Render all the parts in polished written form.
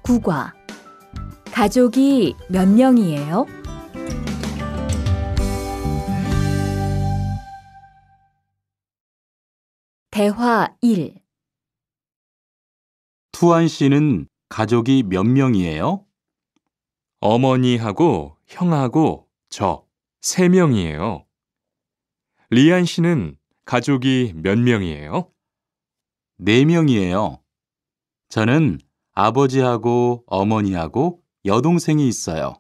국어. 가족이 몇 명이에요? 대화 1. 투안 씨는 가족이 몇 명이에요? 어머니하고 형하고 저 3명이에요. 리안 씨는 가족이 몇 명이에요? 4명이에요. 저는 아버지하고 어머니하고 여동생이 있어요.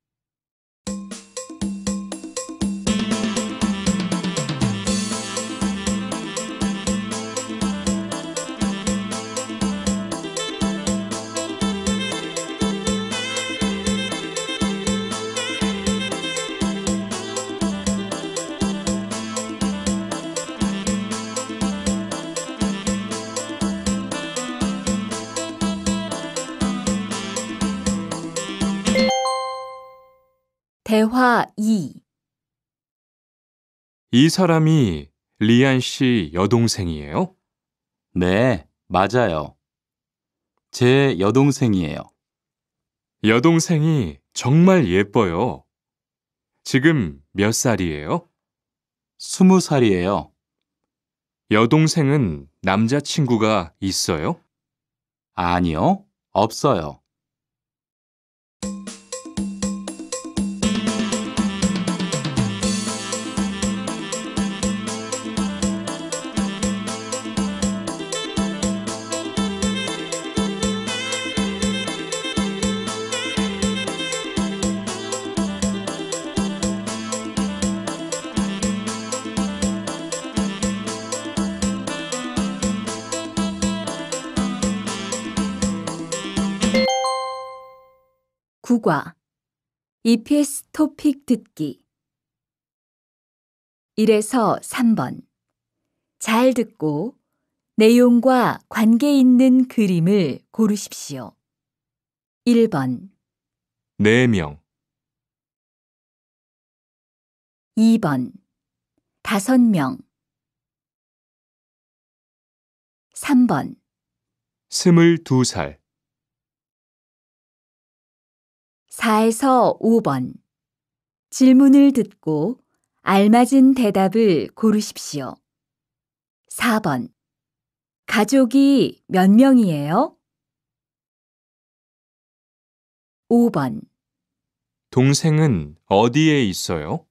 대화 2. 이 사람이 리안 씨 여동생이에요? 네, 맞아요. 제 여동생이에요. 여동생이 정말 예뻐요. 지금 몇 살이에요? 20살이에요. 여동생은 남자친구가 있어요? 아니요, 없어요. 국어. EPS 토픽 듣기. 1에서 3번. 잘 듣고 내용과 관계 있는 그림을 고르십시오. 1번, 4명, 2번, 5명. 3번, 22살, 4에서 5번. 질문을 듣고 알맞은 대답을 고르십시오. 4번. 가족이 몇 명이에요? 5번. 동생은 어디에 있어요?